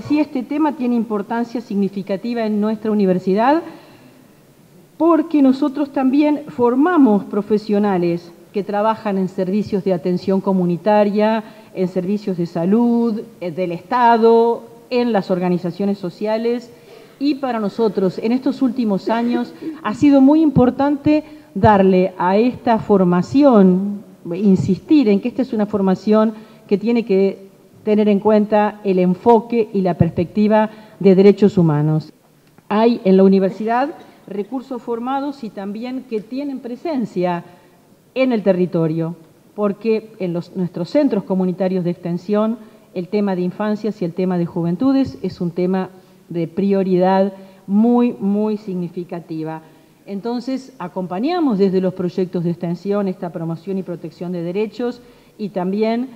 decía, este tema tiene importancia significativa en nuestra universidad porque nosotros también formamos profesionales que trabajan en servicios de atención comunitaria, en servicios de salud, del Estado, en las organizaciones sociales, y para nosotros en estos últimos años ha sido muy importante darle a esta formación, insistir en que esta es una formación que tiene que tener en cuenta el enfoque y la perspectiva de derechos humanos. Hay en la universidad recursos formados y también que tienen presencia en el territorio, porque en nuestros centros comunitarios de extensión el tema de infancias y el tema de juventudes es un tema de prioridad muy significativa. Entonces, acompañamos desde los proyectos de extensión esta promoción y protección de derechos y también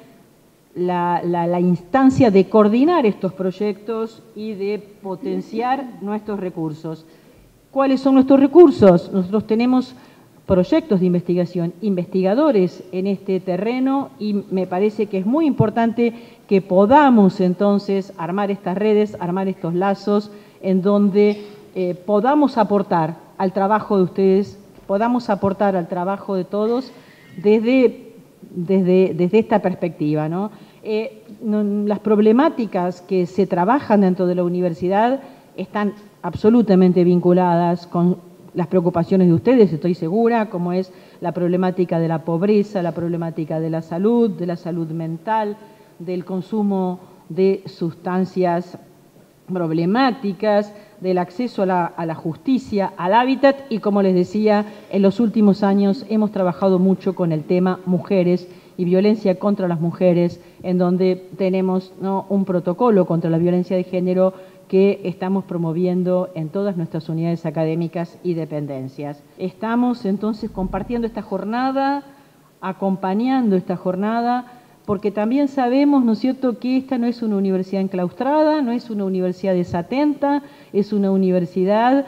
la instancia de coordinar estos proyectos y de potenciar nuestros recursos. ¿Cuáles son nuestros recursos? Nosotros tenemos proyectos de investigación, investigadores en este terreno y me parece que es muy importante que podamos entonces armar estas redes, armar estos lazos en donde podamos aportar al trabajo de ustedes, podamos aportar al trabajo de todos desde esta perspectiva, ¿no? Las problemáticas que se trabajan dentro de la universidad están absolutamente vinculadas con las preocupaciones de ustedes, estoy segura, como es la problemática de la pobreza, la problemática de la salud mental, del consumo de sustancias problemáticas, del acceso a la justicia, al hábitat y, como les decía, en los últimos años hemos trabajado mucho con el tema mujeres y violencia contra las mujeres, en donde tenemos, ¿no?, un protocolo contra la violencia de género que estamos promoviendo en todas nuestras unidades académicas y dependencias. Estamos entonces compartiendo esta jornada, acompañando esta jornada, porque también sabemos, ¿no es cierto?, que esta no es una universidad enclaustrada, no es una universidad desatenta, es una universidad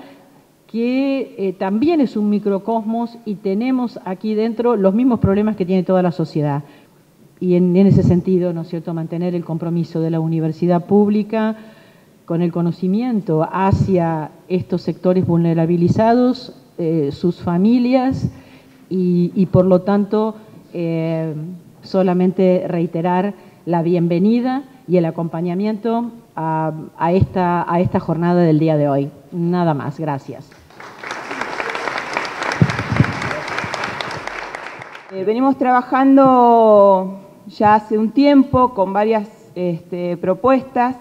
que también es un microcosmos y tenemos aquí dentro los mismos problemas que tiene toda la sociedad. Y en ese sentido, ¿no es cierto?, mantener el compromiso de la universidad pública con el conocimiento hacia estos sectores vulnerabilizados, sus familias y por lo tanto solamente reiterar la bienvenida y el acompañamiento a esta jornada del día de hoy. Nada más, gracias. Venimos trabajando ya hace un tiempo con varias propuestas.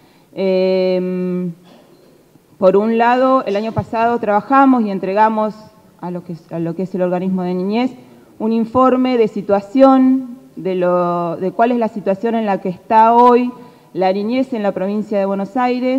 Por un lado, el año pasado trabajamos y entregamos a lo que es el organismo de niñez un informe de situación, de cuál es la situación en la que está hoy la niñez en la provincia de Buenos Aires,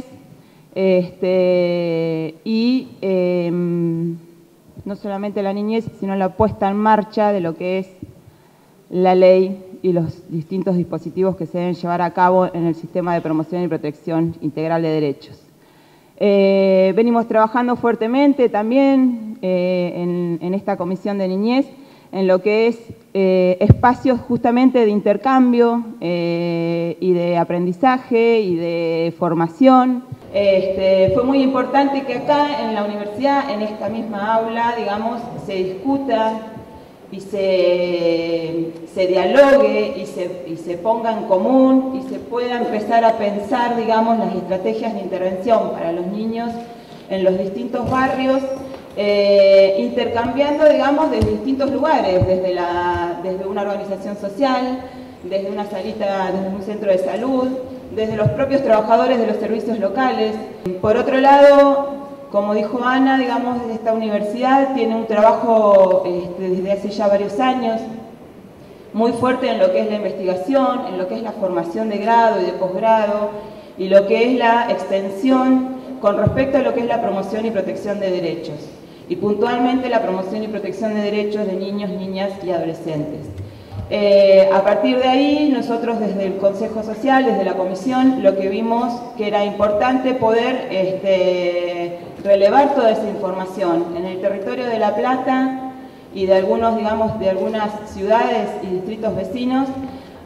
no solamente la niñez, sino la puesta en marcha de lo que es la ley y los distintos dispositivos que se deben llevar a cabo en el sistema de promoción y protección integral de derechos. Venimos trabajando fuertemente también en esta comisión de niñez, en lo que es espacios justamente de intercambio y de aprendizaje y de formación. Fue muy importante que acá en la universidad, en esta misma aula, digamos, se discuta y se dialogue y se ponga en común y se pueda empezar a pensar, digamos, las estrategias de intervención para los niños en los distintos barrios, intercambiando, digamos, desde distintos lugares, desde una organización social, desde una salita, desde un centro de salud, desde los propios trabajadores de los servicios locales. Por otro lado, como dijo Ana, digamos, esta universidad tiene un trabajo desde hace ya varios años muy fuerte en lo que es la investigación, en lo que es la formación de grado y de posgrado, y lo que es la extensión con respecto a lo que es la promoción y protección de derechos, y puntualmente la promoción y protección de derechos de niños, niñas y adolescentes. A partir de ahí, nosotros desde el Consejo Social, desde la Comisión, lo que vimos que era importante poder relevar toda esa información en el territorio de La Plata y de algunos, digamos, de algunas ciudades y distritos vecinos.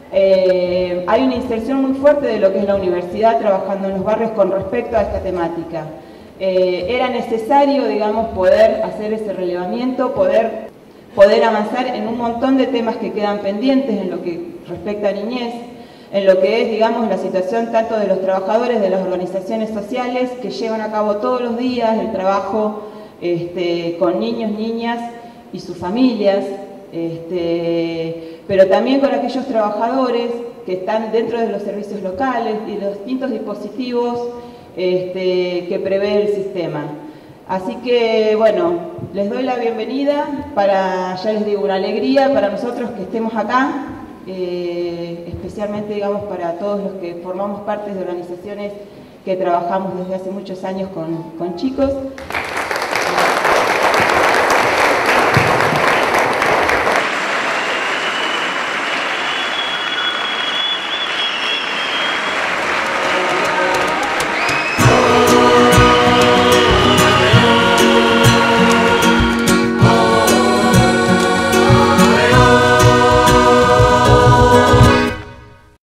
hay una inserción muy fuerte de lo que es la universidad trabajando en los barrios con respecto a esta temática. Era necesario, digamos, poder hacer ese relevamiento, poder avanzar en un montón de temas que quedan pendientes en lo que respecta a niñez, en lo que es, digamos, la situación tanto de los trabajadores de las organizaciones sociales que llevan a cabo todos los días el trabajo con niños, niñas y sus familias, pero también con aquellos trabajadores que están dentro de los servicios locales y los distintos dispositivos que prevé el sistema. Así que, bueno, les doy la bienvenida, ya les digo, una alegría para nosotros que estemos acá, especialmente, digamos, para todos los que formamos parte de organizaciones que trabajamos desde hace muchos años con chicos.